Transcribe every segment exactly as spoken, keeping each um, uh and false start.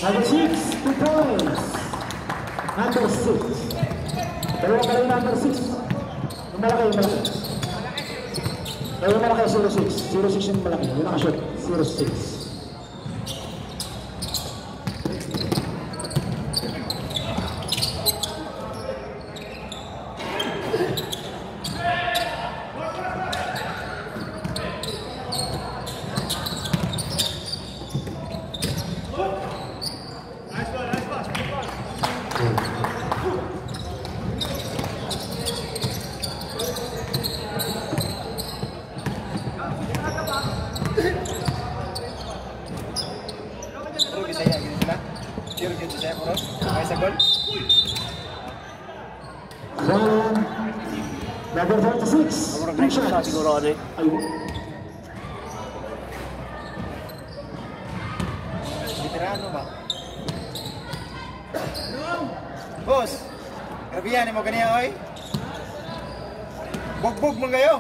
Number six, two points. Number six. Dalawa pa rin number six. Yung malaki, yung malaki. Eh, yung malaki, zero six. zero six yung malaki. Yung nakashoot, zero six. Number forty-six. Three shots. Ayun. Veterano ba? Boss, grabihan mo kaniya oy. Bugbog mo kayo.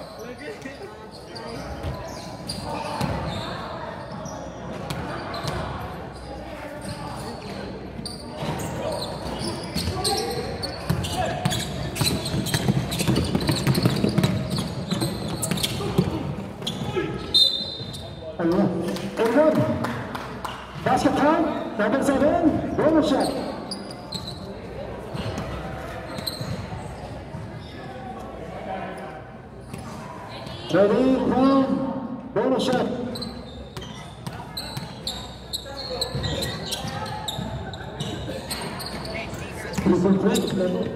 Ayun. Ayun. Basket count. Number seven. Bonus shot. Ready, one. Bonus shot. Three point break.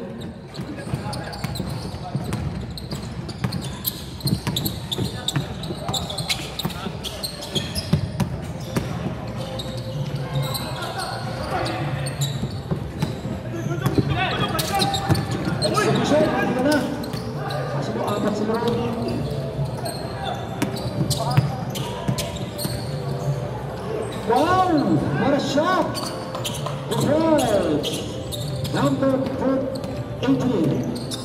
Wow, what a shot! The Forge, number eighteen.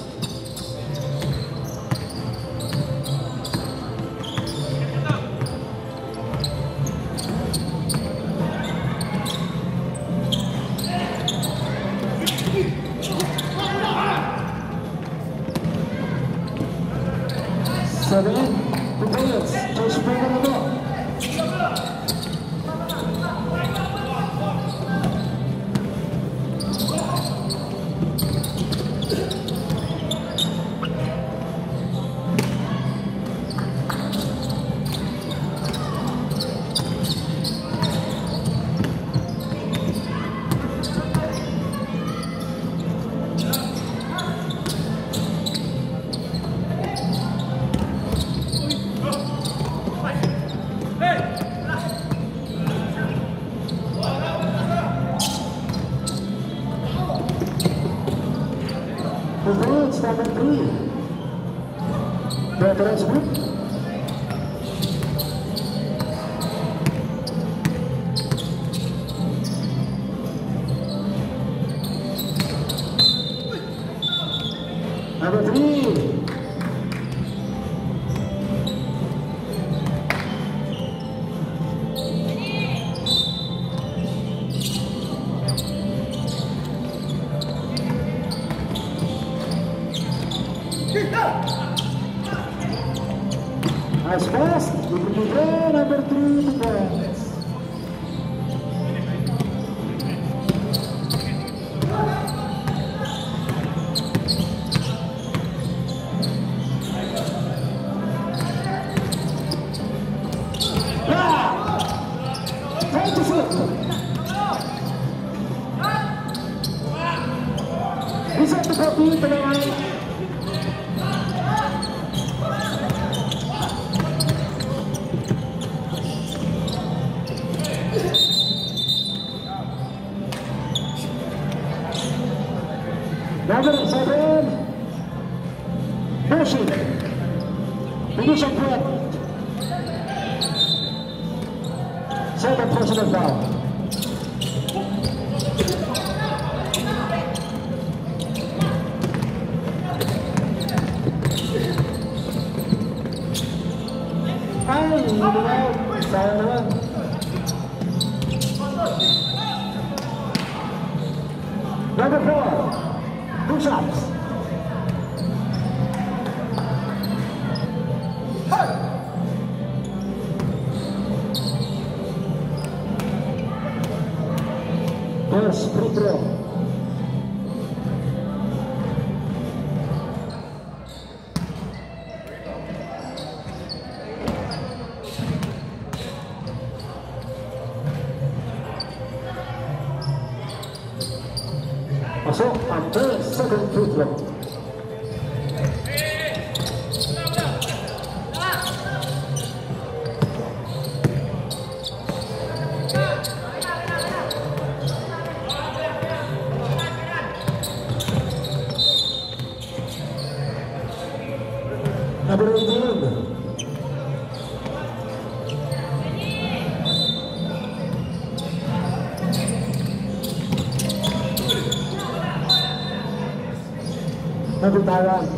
Seven, the Bullets, just bring it up. Performance number three. Veterans group. Number three. Nice pass, we will be there, number three points. Yeah! Time to flip. Reset the copy, the line. Number seven, Bushi, finish and break. Second personal foul. Ay, hindi na, sayang naman. Number four, two shots. First free throw. Masuk ambil second free throw. Number eighteen. Nagutaran.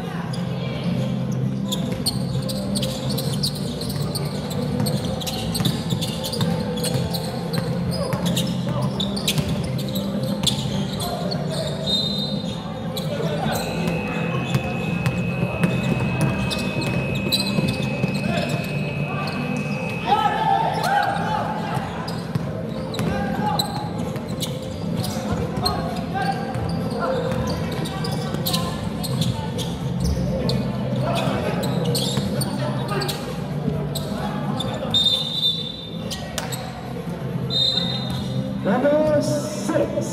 Number six.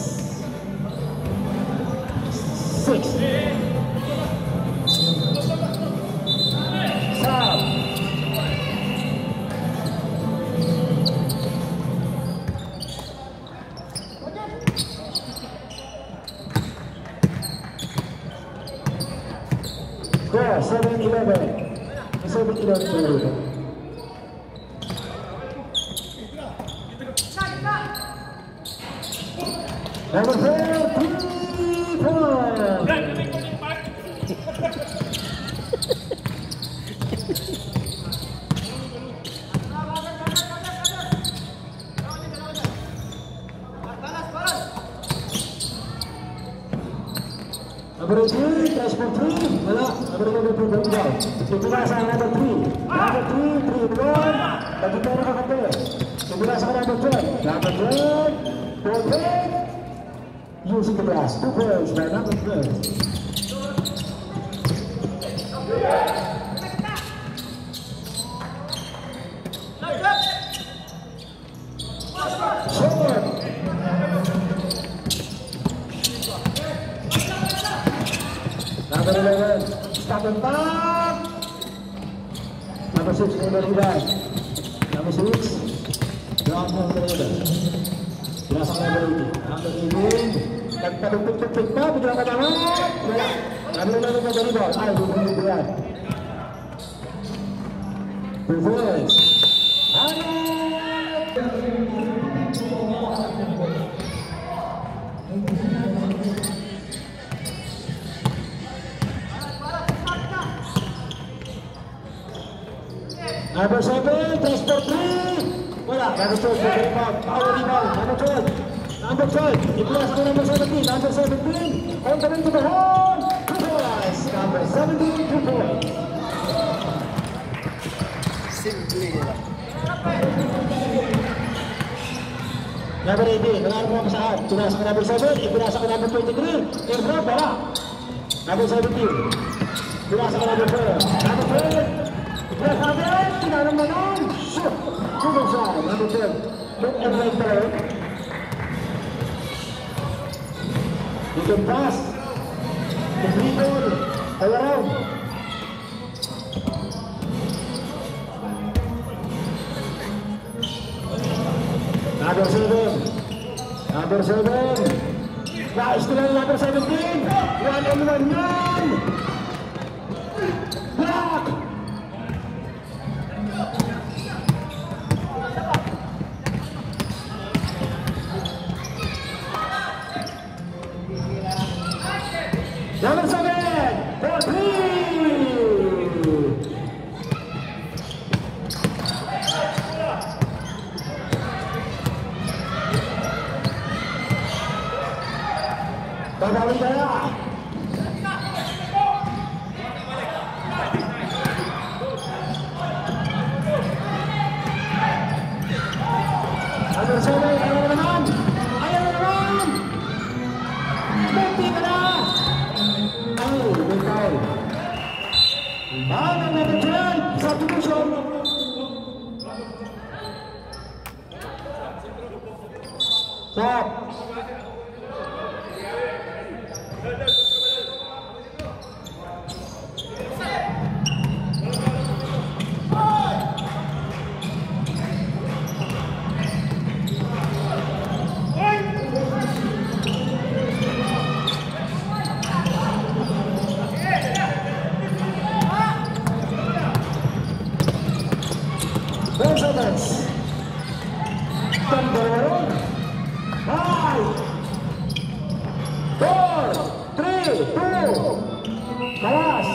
Six. Stop. Score seven eleven. seven eleven. Number four, three point. Number three, catch for three. Wala. Number number two, going down. Simula sa number three. Number three, three one. Bagi tayo nakakante. Simula sa number twelve. Number twelve, four ten. Using the glass, two points by number twelve. Short. Number eleven, stop and back. Number six, number eleven. Number six, drop number eleven. Biasa number eighteen. Number eighteen. Nagpatupik-tupik pa, biglang katangan. Wala. Ano na naman na ball? Ay, bumili ko yan. Reverse. Ano? Number seven, tres for three. Wala. Number twelve, rebound. Power rebound. Number twelve. Number twelve, i-plus ko number seventeen, number seventeen, on the way to the hole, two points, number seventeen, two points. Simple. Number eighteen, nanalo ko masahan, tunas ko number seven, i-plus ko number twenty-three, i-drop, wala. Number seventeen, tunas ko number twelve, number twelve, i-plus natin, tinanong na nun, shoot, two side, number twelve, look and right there. You can pass the free ball all around. Number seven. Number seven. Nice to number seventeen. One and one man. Block. Number seven, for three. Number seven, ayaw na naman! Ayaw na naman! Munti ka na! Ay, may foul. Ang number twelve, substitution. Stop. ten seconds. Number one. Five. Four. Three. Two. Kawas.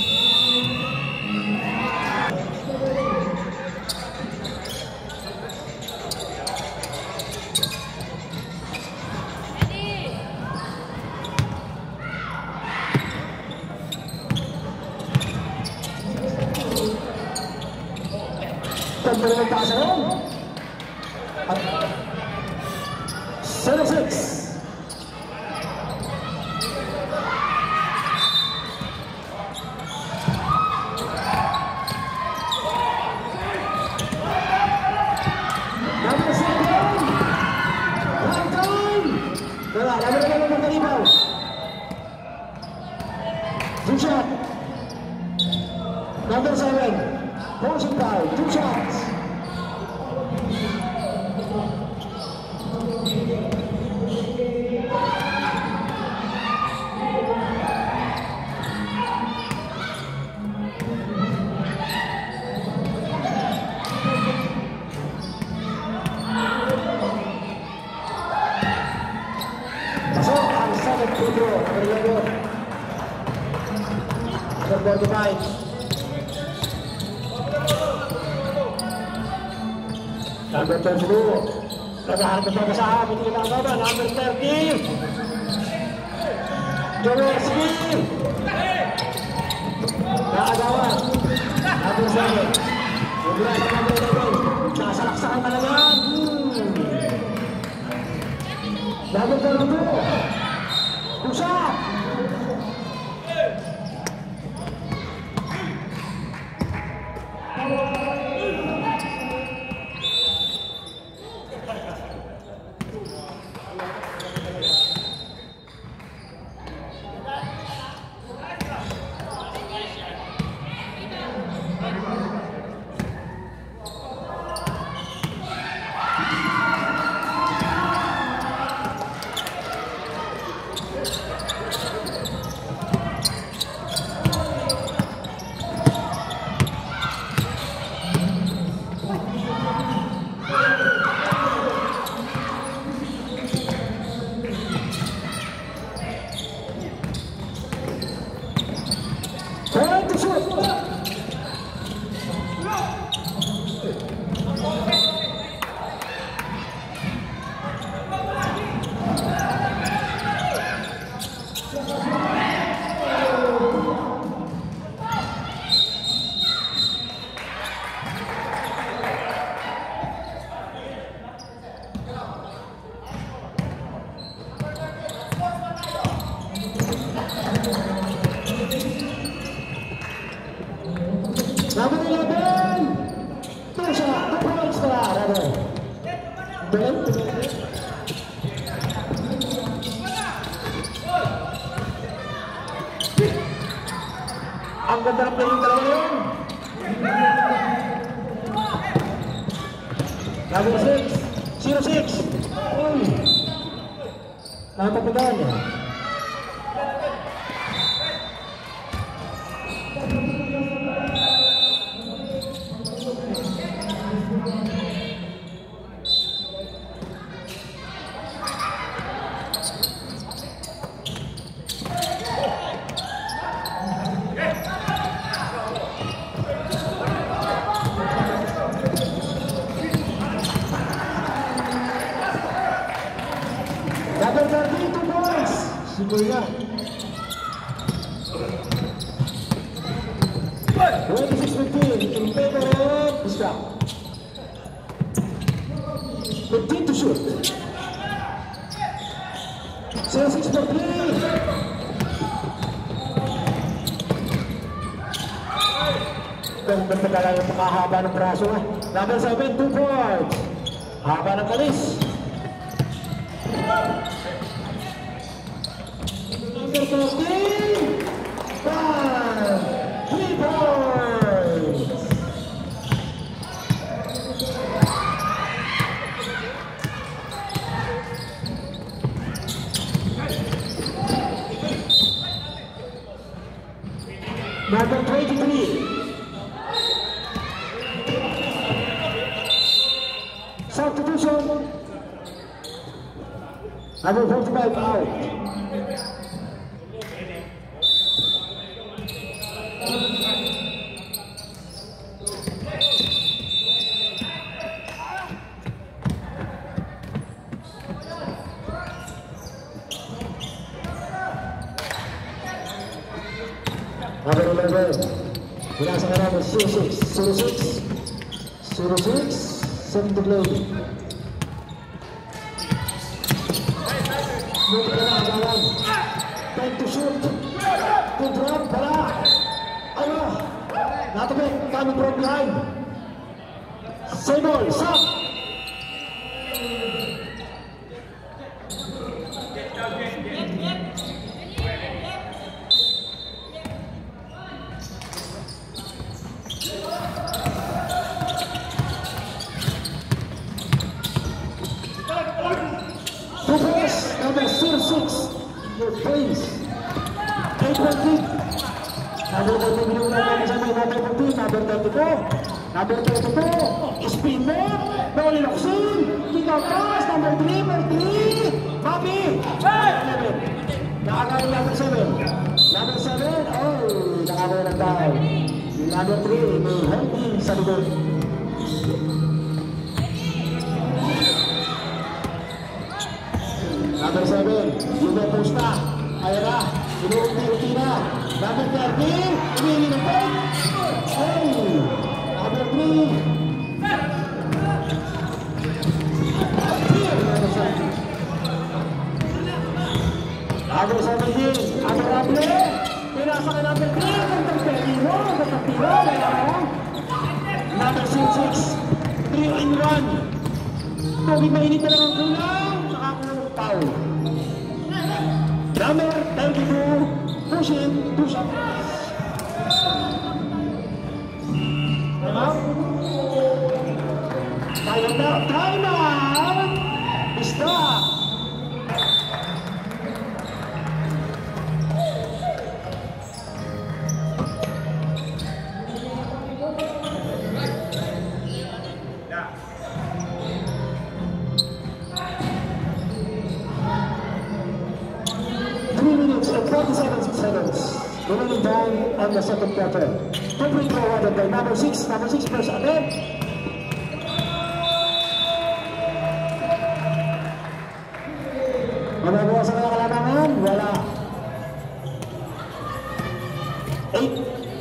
Number one taas na yun. At zero six. Number seven. One time. Wala, laban na naman ng kalibaw. Two shot. Number seven. Forcing foul, two shots. Pasok ang second free throw, number eleven. Number forty-five. Number twenty-two. Naghaharap na sa kasama, hindi na ang number thirty. Jaworski. Nakagawa. Number seven. Mula sa number eleven. Nasalaksakan ka na yan. Number thirty-two. Pusa. Number eleven. Two shot. Two points na rather. Ben. Ang ganda ng play yung dalawa yun. Number six. Zero six. Uy. Napapagaan niya. Number thirty-two points. Siguro yan. twenty-six fifteen in favor of Islam. fifteen to shoot. zero six for three. Ganda talaga yung makahaba ng braso eh. Number seven, two points. Haba ng kalis. Number thirteen, five, three points. Number twenty-three. Substitution. Number forty-five out. Number eleven. Bilang sa number zero six. zero six. zero six. seven to play. Buti ka na, agawan. Time to shoot. To drop, wala. Ano? Natabik, coming from behind. Same ball, stop. Number zero six, your face. eight fourteen. Number fourteen, yung number sa may number fourteen, number thirty-four. Number thirty-four, spin mo, Noli Locsin, kick out pass, number three, number three, Bobby. eleven. Nakakawin number seven. Number seven, oh, nakakawin ng tao. Number three, may holding sa likod. Number seven, yung may post na. Ayan na, inuunti-unti na. Number thirteen, umili ng point. Hey! Number three. Number seventeen, adorable. Pinasa ka number three, gandang pelino, gandang tiro, number six, three in one. Tubig mainit na lang ang kulang. Foul. Number thirty-two, pushing, push up. Time out. Time out. Time out. Stop. forty-seven seconds remaining time on the second quarter. Two free throw awarded by number six, number six first again. Mababawasan na ang kalamangan? Wala. Eight.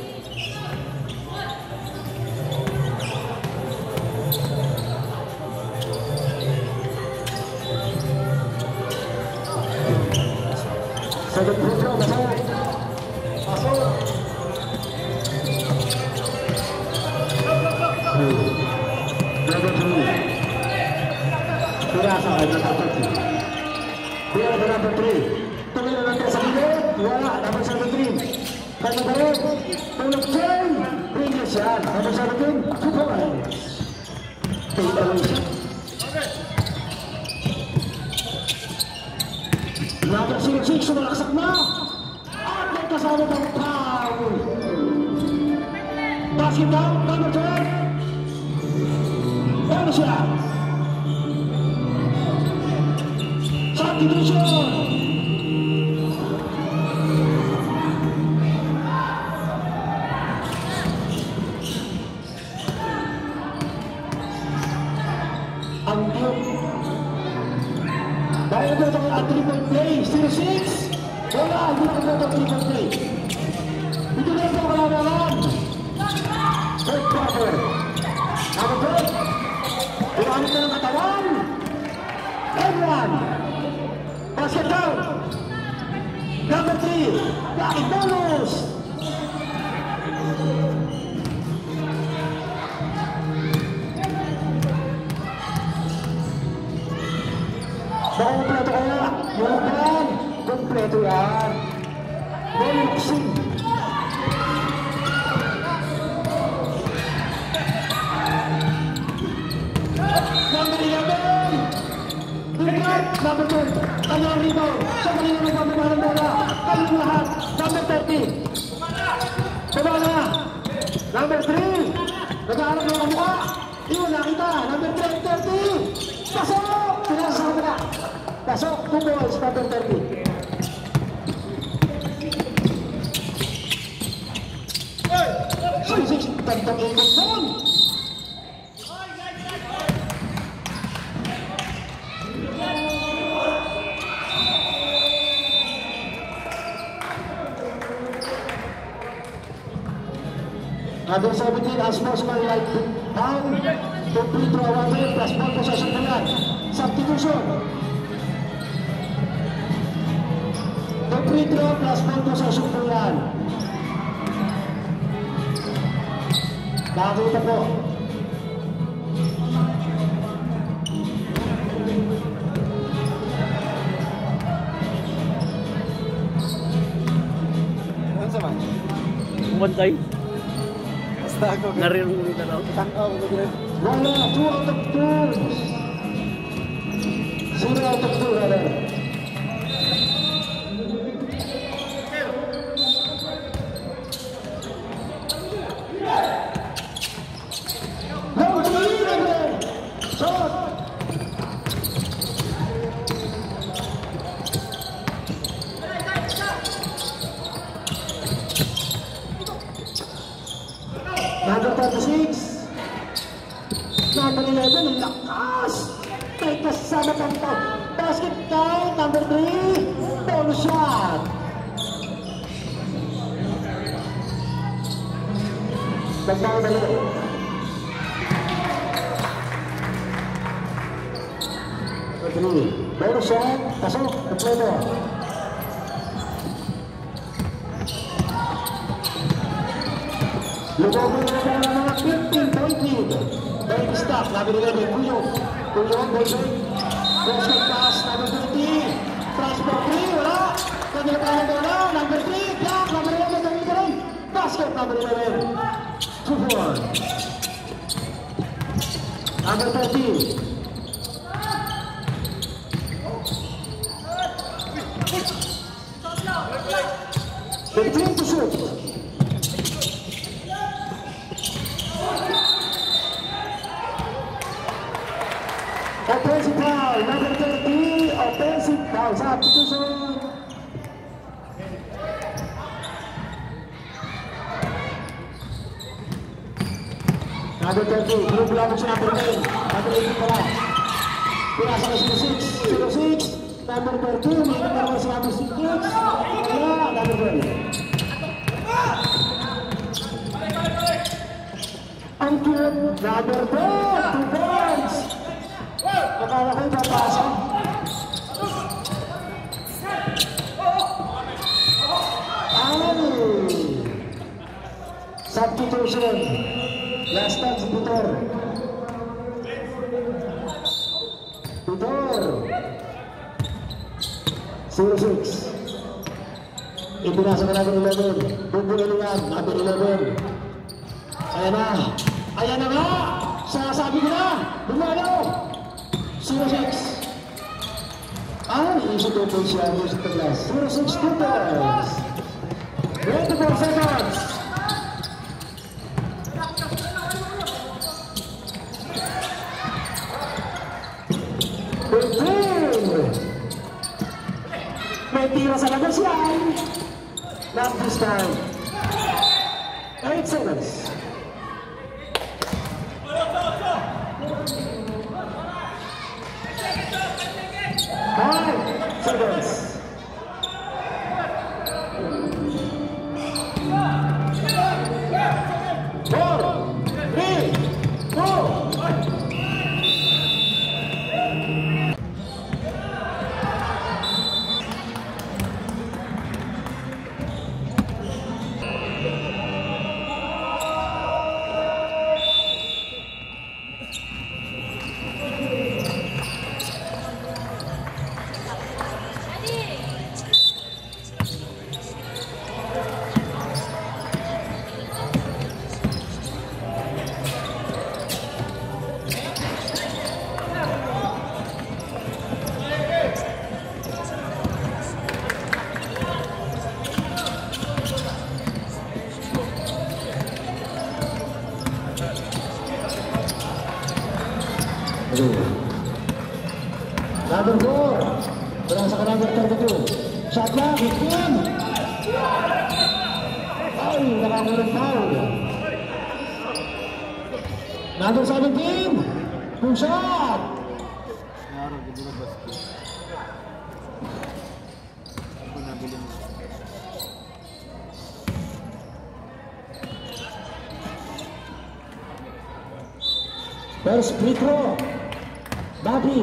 Second free throw, pasok. Pasok. Number three. Pirasa ay number three. Pira na number three. Tuloy na lang sa gilid. Wala, number seventeen. Kanya ba rin? Tulog chain. Bring it siya. Number seventeen. Two points. Take away siya. Number zero six, sumalaksak na. At may kasama ng foul. Basket down, number twelve. Ano siya? Substitution. Ang cute. Dahil ito ito ang three-point play, zero six. Wala, hindi na ito ang three-point play. Ito na ito ang kalamangan. Third quarter. Number twelve. Pinamit na ng katawan. Everyone. Basket count. Number three. Lucky bonus. Kompleto kaya. Yung plan. Kompleto yan. Boluksing. Number eleven. Tingkat. Number ten. Kanyang rebound. Sa kanina ng pamamahan ng bola. Kanyang lahat. Number thirty. Kumana. Number three. Nag-aaral ng kamukha. Iyon nakita. Number thirty. Pasok! Pinasok na. Pasok. Two balls. Number thirty. six tentang ikot doon. Number seventeen, as most man like down, complete to away, plus one possession na yan. Substitution. Complete draw, plus one possession po yan. Nakakita po. Ano sa man? Umantay. Basta ako. Narirunod na lang. Takaw ko din. Wala, two out of two. Zero out of two, rather. Number thirty-six. Number eleven, lakas. May kasama pang to. Basket count, number three. Bonus shot. Nagmamadali. Number three. Bonus shot. Pasok. Kompleto. Lumabot na po ng mga fifteen point lead. Baby stop, number eleven, Kuyo. Kuyo, Boyson. Basket pass, number twenty. Transport three, wala. Kanyang kanyang bola, number three. Block, number eleven, kanyang ka rin. Basket, number eleven. two four. Number thirty. thirteen to shoot. Offensive foul, number thirty, offensive foul, substitution. Number thirty, blue block sa number ten, number eighteen pala. Pinasa na zero six, zero six, number thirteen, may number sa number six, kaya number twelve. Ang cute, number four, two points. Akala ko ipapasa. Ay! Substitution. Last time si Pitor. Pitor. zero six. Ipinasa na number eleven. Bumbulilingan, number eleven. Ayan na. Ayan na nga. Sasabi ko na. Bumalo. zero six. Ah, iisip ko po siya. Iisip ko glass. zero six Coopers. twenty-four seconds. fifteen. May tira sa labas yan. Not this time. eight seconds. Five seconds. Four, three, two. Number four. Berasa ke number thirty-two. Shot clock, fifteen. Ay, nakakulong foul. Number seventeen. Full shot. First free throw. Bobby.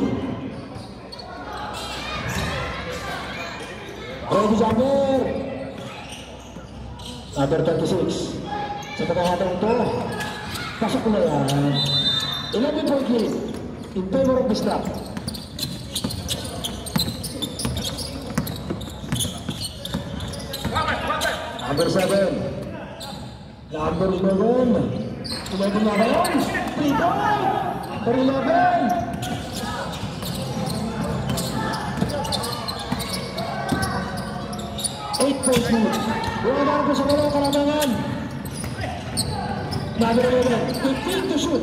Ready jumper. Number thirty-six. Sa pagkakataon ito, pasok na yan. eleven point lead in favor of the staff. Number seven. Number eleven. eleven na ba yun? three point for eleven. eight point lead. Buwan ko sa mga kalabangan. Number eleven. fifteen to shoot.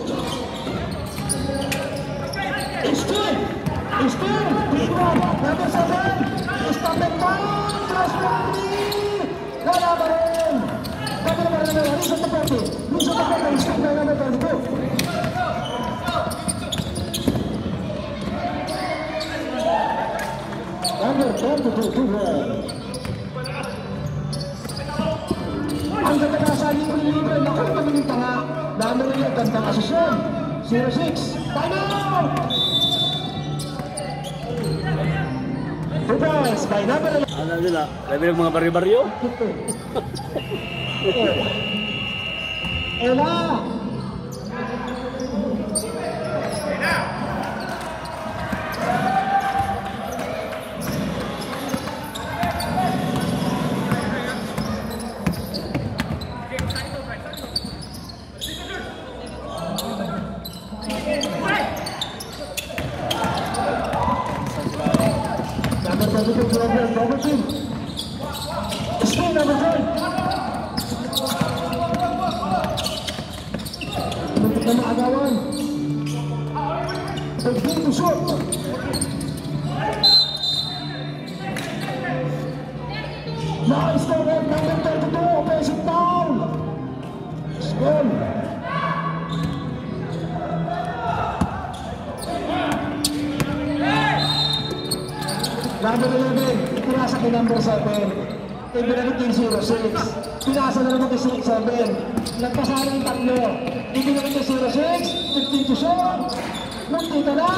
Still. Still. Number seven. Stamping down. Cross twenty. Wala pa rin. Number eleven. Lisa to forty. Lisa to forty. Still na number thirty-two. Number thirty-two. Two well. Ang ganda na sa libre-libre. Nakalimutan yung tanga. Number eleven. Gandang asosyon. zero six. Time out! Two points by number eleven. Ano nila? Labi ng mga baryo-baryo? Ela! Nice for that number thirty-two, offensive foul. Score. Number eleven, pinasa kay number seven. Ibinalik yung zero six. Pinasa na naman kay seven. Nagpasara yung tatlo. Ibinalik yung zero six. fifteen to shoot. Nagtita na.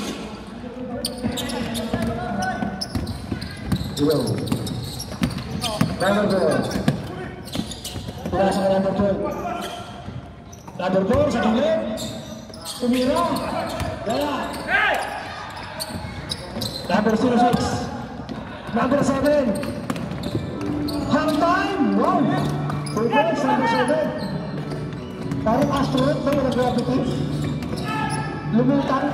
Zero. Number four. Pinasa kay number twelve. Number four sa gilid. Tumira. Gaya. Number zero six. Number seven. Hang time. Wow. Two points, number seven. Parang astronaut ba yung nag-gravity? Lumutang.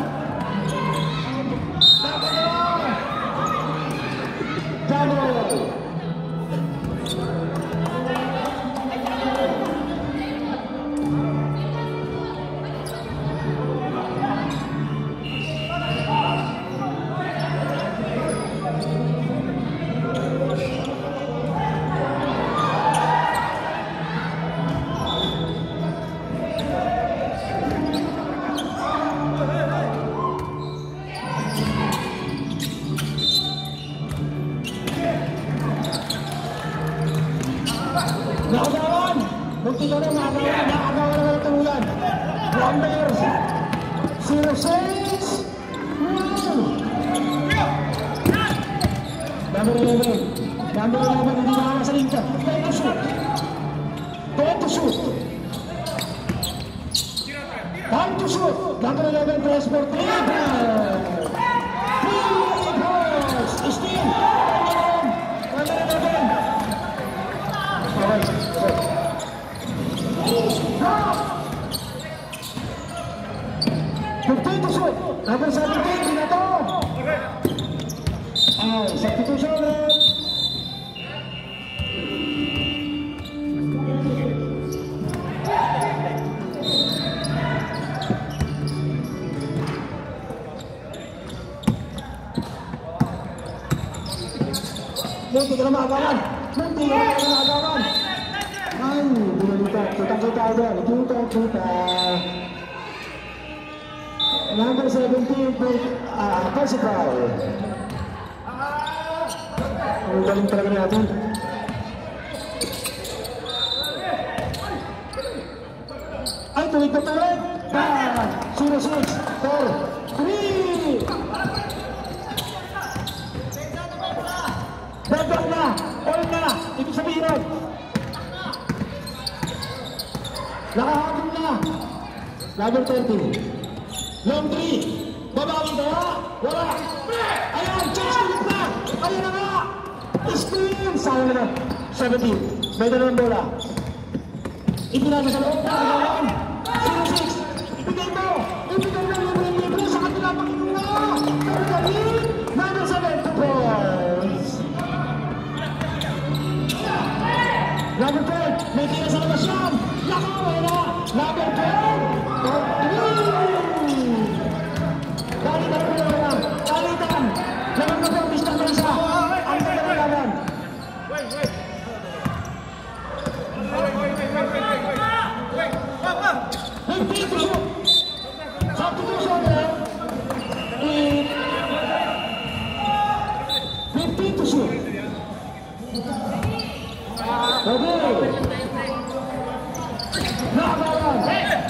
Number one. Daniel. Nakagawan! Munti ka na, nakagawan! Nakagawan na ng ulan! Number zero six! Number eleven! Number eleven, hindi nakaka sa lingkad! Time to shoot! Time to shoot! Time to shoot! Number eleven, press for three! Three balls! Steal! Number eleven! fifteen to shoot. Number seventeen, binato. Ay, substitution ulit. Munti ka na maagawan. Munti ka na maagawan. Ay, binalita. Kitang-kita doon. Kitang-kita. Number seventeen, ah, Percival. Ang galing talaga natin. Ay, tuwid na tuwid. Bang! zero six, four, three. Babak na! All na! Ibig sabihin nun. Nakahabol na. Number thirty. Long three. Babawin kaya? Wala. Ayan! Chance to na! Ayan na nga! Screen! Sayang na. seventeen. May dalawang bola. Ipinasa sa loob. Pagkawan. zero six. Ibigay mo. Ibigay mo yung libre sa kanila Panginoon. Pagkawan. Number seven. Two points. Number ten. May tira sa labas yan. Lako. Ayan na. Number ten. Kalitan mo na lang. Kalitan. Naman na po. Pistang na isa. Ang pagkakalaman. fifteen to shoot. Substitution there. fifteen to shoot. Okay. Nakakawan.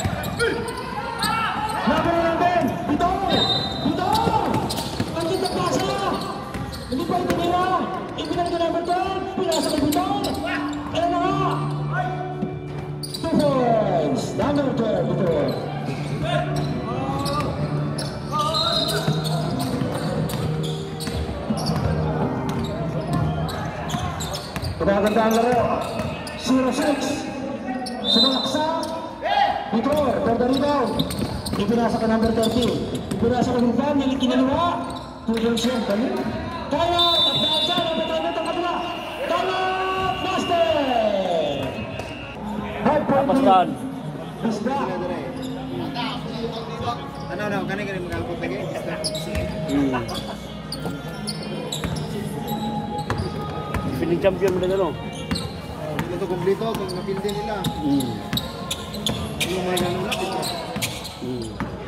Nakakawan. Ito. Ito. Ang kita pasa. Hindi pa ito nila. Ibinag na naman ito. Pinasa ka dito. Kaya na nga. Two points. Number twelve. Ito. Kumaganda ang laro. zero six. Sumalaksa. Ito. Third rebound. Ipinasa ka number thirty. Ipinasa ka Ruban. Yung ikinalawa. Two points yan. Kaya. Kaya. Tagdaan siya. Napatay na ito kabila. Kaya. Basket. Hard point. Pastan. Bisda. Ano daw, kanina ka rin mag-alpot lagi? Hmm. Defending champion mo na gano'n. Hindi ito kumplito, itong napildi nila. Hmm. Yung mga ganun lang ito. Hmm.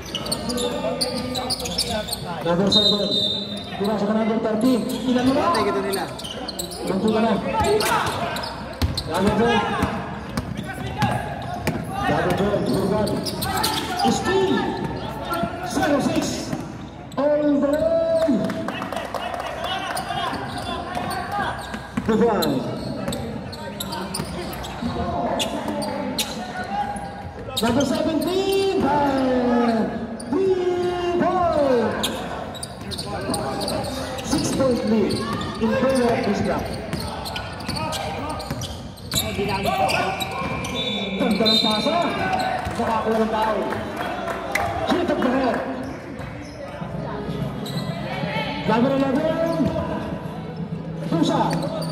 Number seven. Pinasa ka number thirteen. Pinanula. Patay gito nila. Ganto ka na. Number twelve. Number twelve. Ruban. Steal. zero six. All the way. Ruban. Number seventeen. Three-point. Six-point lead in favor of Bisda. Ganda ng pasa. Nakakuha ng tao. Hit of the head. Number eleven. Pusa.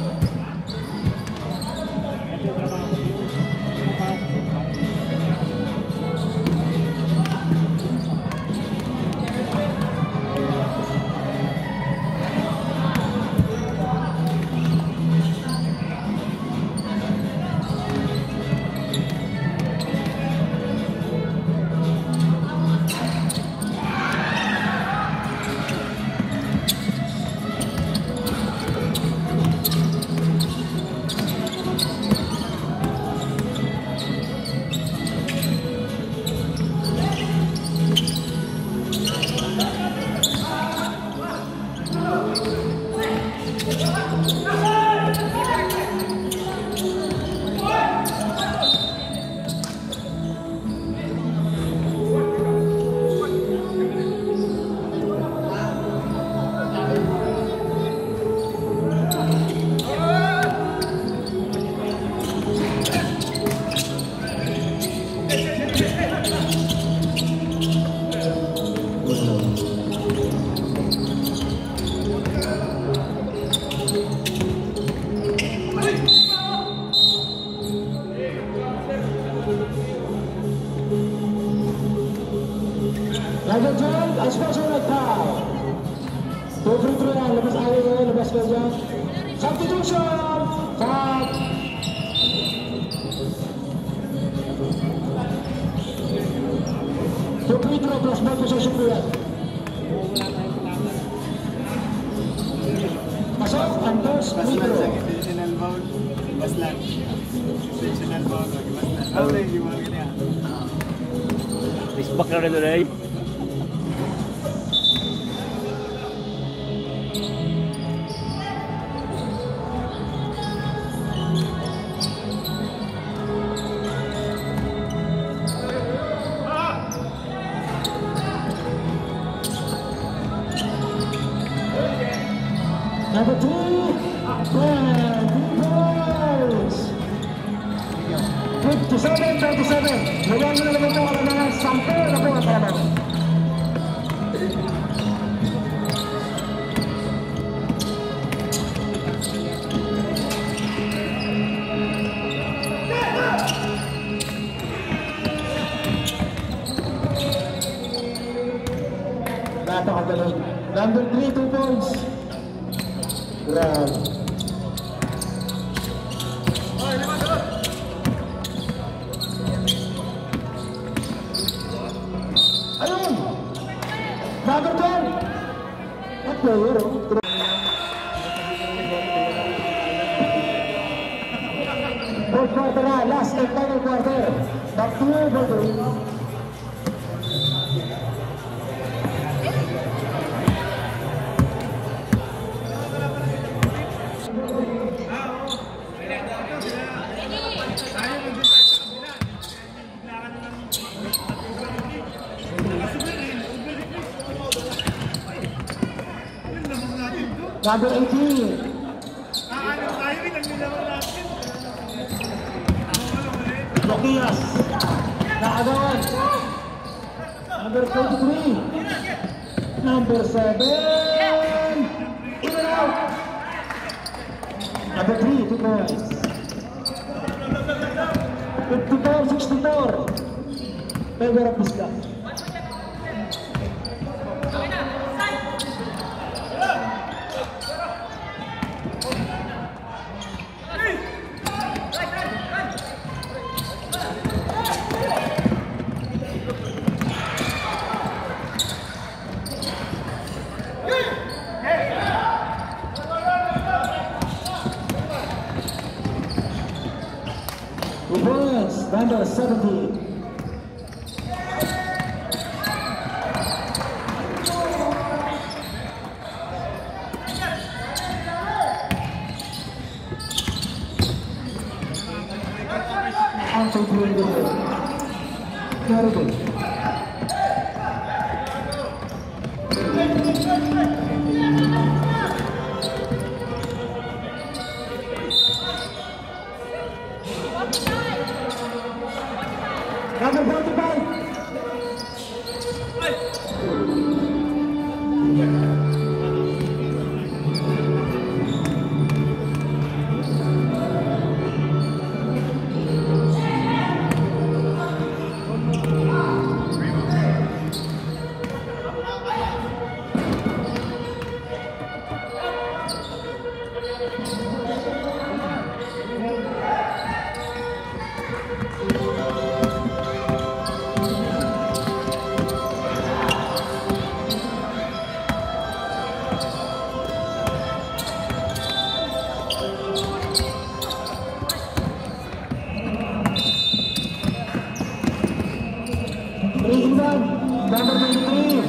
Number twelve, a special red foul. Two free throw yan, labas ayaw yan, labas ka dyan. Substitution. Five. Two free throw plus ball possession po yan. Pasok ang first Bas free lang throw. sa intentional foul. Bas lang. Intentional foul. Bas lang. Ano rin yung mga ganyan? Isbak na rin doon eh. Number two, Ben, three points. fifty-seven thirty-seven. Ngayon na naman ito ang mga sampo na po ang talaman. Napakagaling. Number three, two points. Grabe. Ayun! Number ten! At player, oh. Fourth quarter na, last and final quarter. Back to you, Bordeaux. Number eighteen. Lokias. Nakagawan. Number twenty-three. Number seven. In and out. Number three, two points. fifty-four sixty-four. Favor of Bisca. Two points, number seventeen. Anton Bruno. Very good. Number forty-five. Number twenty-three.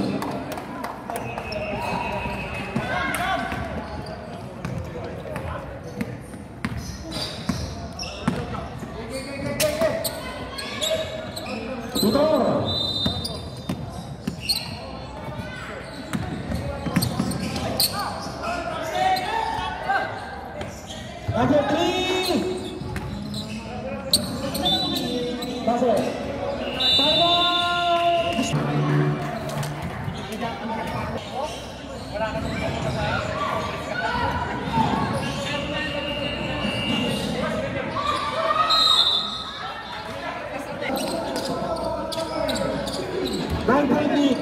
Tutor. Number three. Pasok. Nine point lead.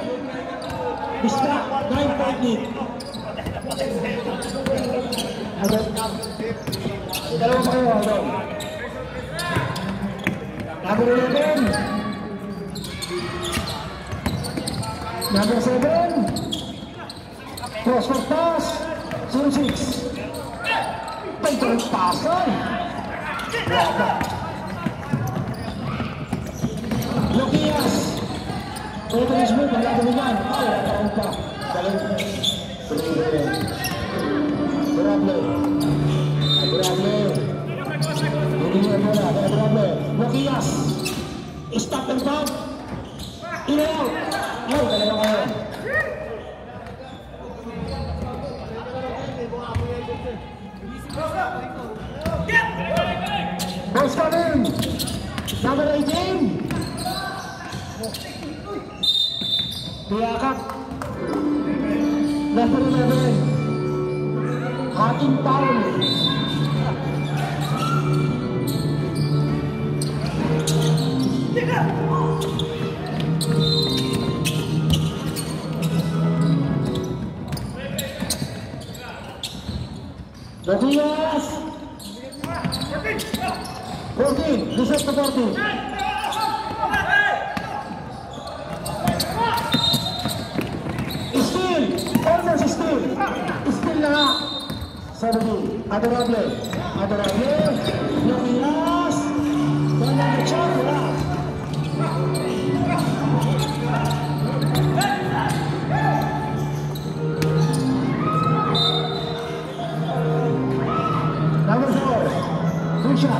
Bisca, nine point lead. Number eleven. Number seven. Cross for pass. zero six. Paintong pasan. Wala. Lokias. Anthony Smith, ang gagawin. Ay, ang pa. Galing. Durable. Durable. Hindi niya bola. Durable. Lokias. Stop and pump. In and out. Ay, talaga kayo. Boys coming. Number eighteen. Diakak. Number eleven. Hakim Paul. Lokias. fourteen. Reset to fourteen. Still. Almost still. Still na nga. seventeen. Adorable. Adorable. Lokias. Wala na siya. Wala. Number four. Good shot.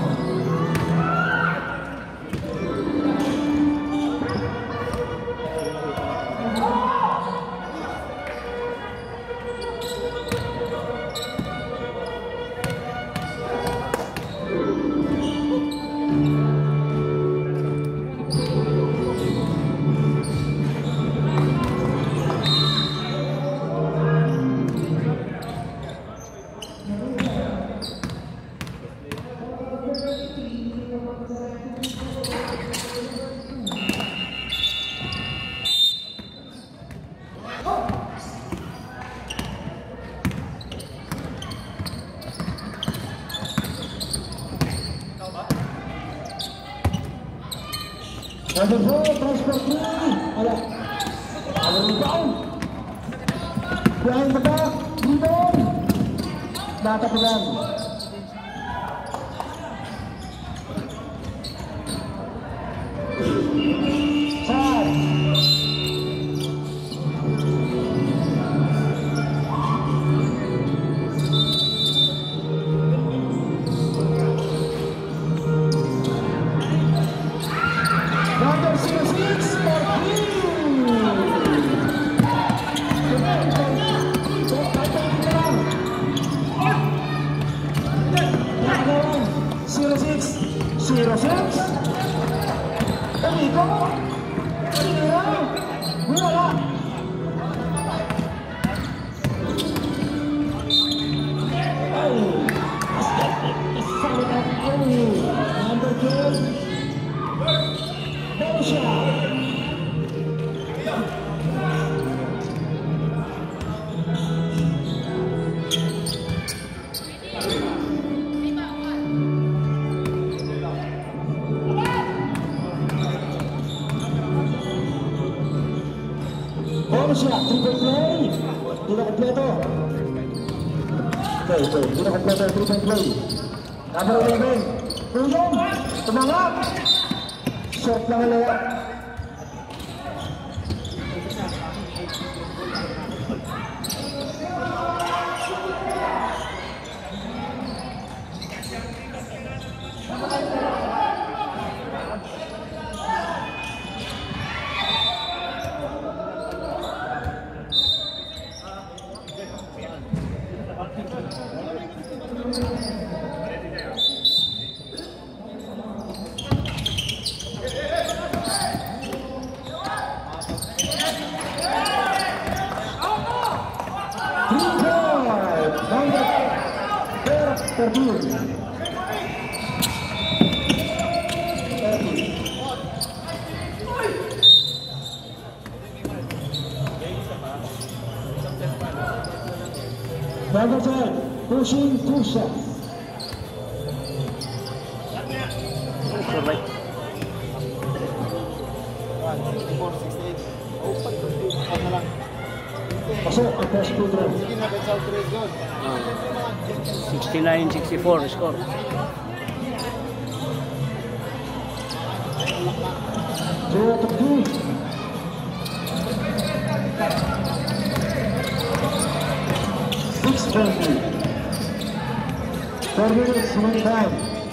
Number four, transport three. Ala. Ala rebound. Behind the back. Rebound. Natapunan. Sad. zero six. Amigo. Tira. Wala. Ay. Solid at Ay. Number two. Bosha. Siya, triple play. Hindi na kompleto. Okay, okay. Hindi na kompleto ang triple play. Number eleven. Tulong. Tumangat. Shot lang ang lawa. Number ten, pushing two shots. Pasok ang first free throw. Sige na, that's out three good. Ah. sixty-nine sixty-four score. Zero to three. Six twenty. Four minutes, one time.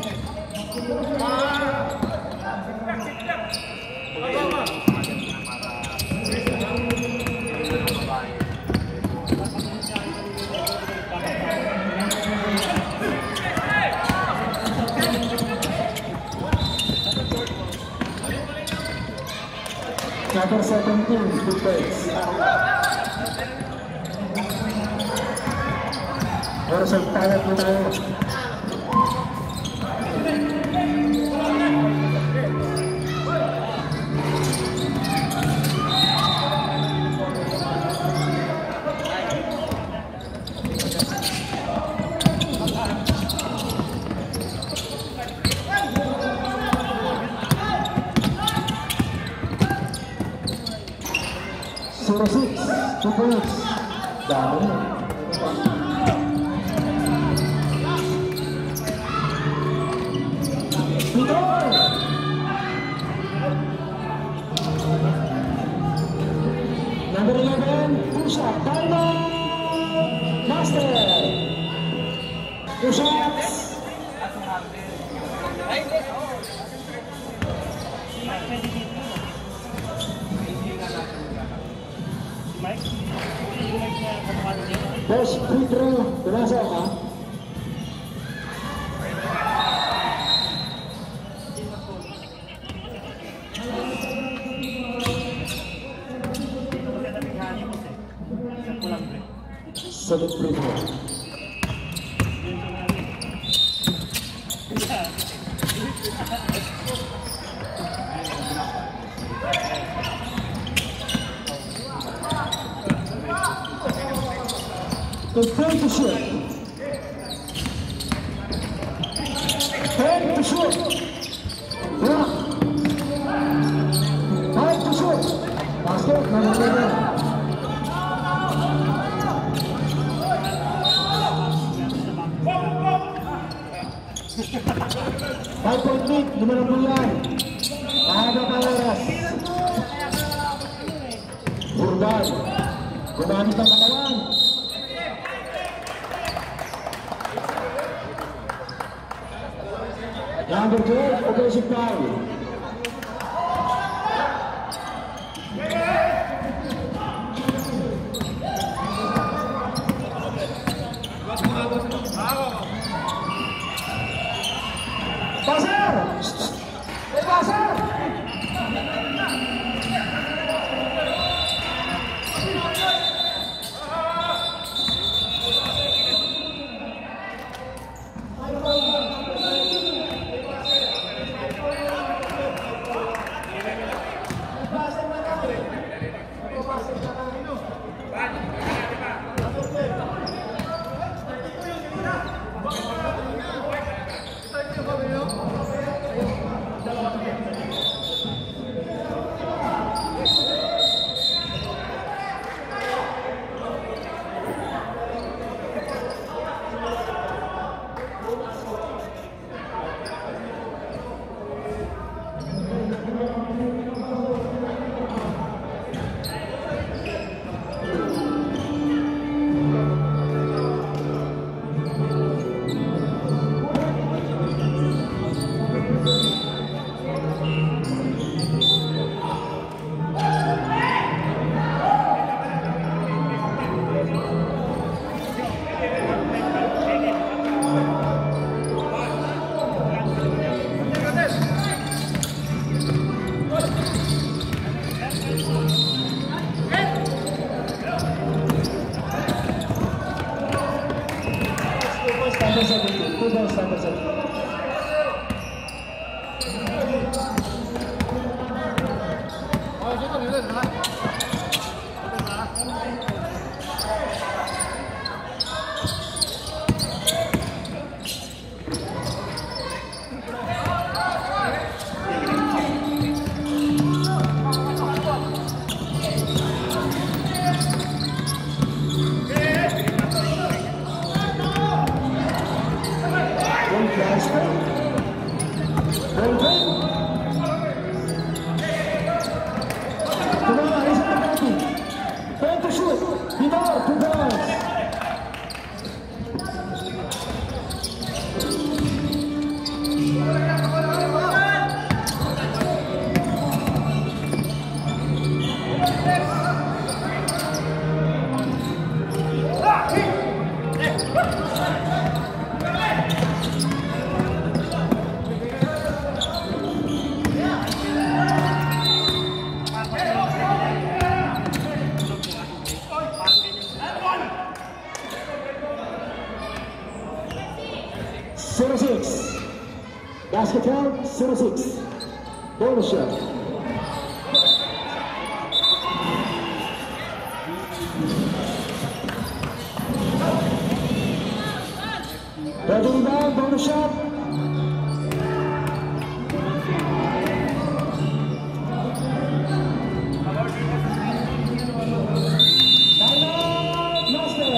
Number seventeen, two plays. Horizon pilot mo tayo. zero six, two points. Dami. Vitor! Number eleven, Pusha, Diamond Master. Two shots. First free throw, pinasok ha? Second free throw. The third to shoot. Third to shoot. Block. Five to shoot. Basket, number five point lead, numero bulan. Mahaba pa oras. Burban. Gumamit ang katawan. Number twelve, offensive foul. Passer! Hey, passer! Basket count, zero six. Bonus shot. Third rebound, bonus shot. Timeout, Master.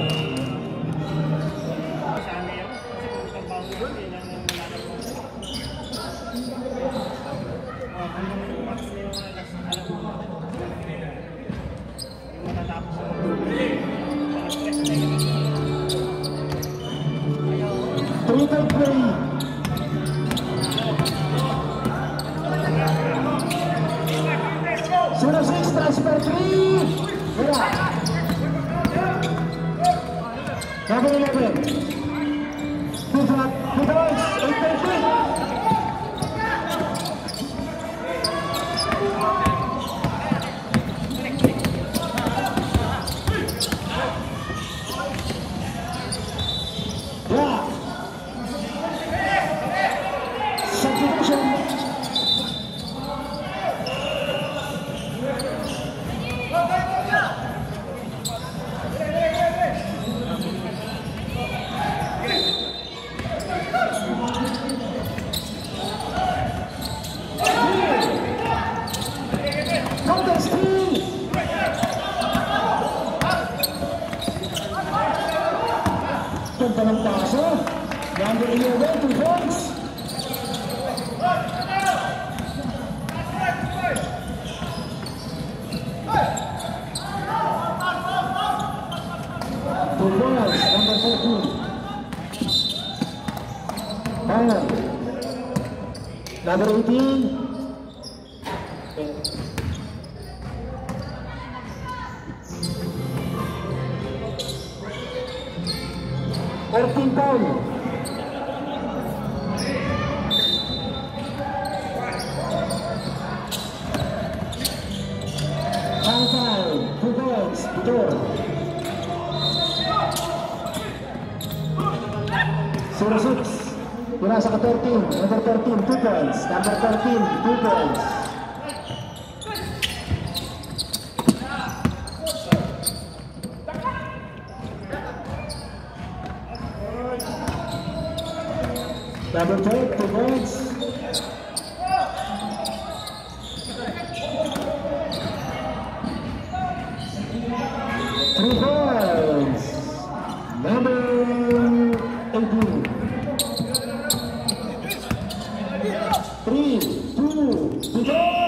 Three-point play. zero six, transfer three. Wala. Number eleven. Two drop, two points, eight point three. Yeah. Substitution. Counter steal. Ganda ng paso. Number eleven, two points. Two points, number fourteen. Final. Number eighteen. fourteen foul. Foul foul, two points, Vitor. zero six, yun sa ka-thirteen, number thirteen, two points, number thirteen, two points. Number twelve, two points. Three points. Number eighteen. Three, two, begin.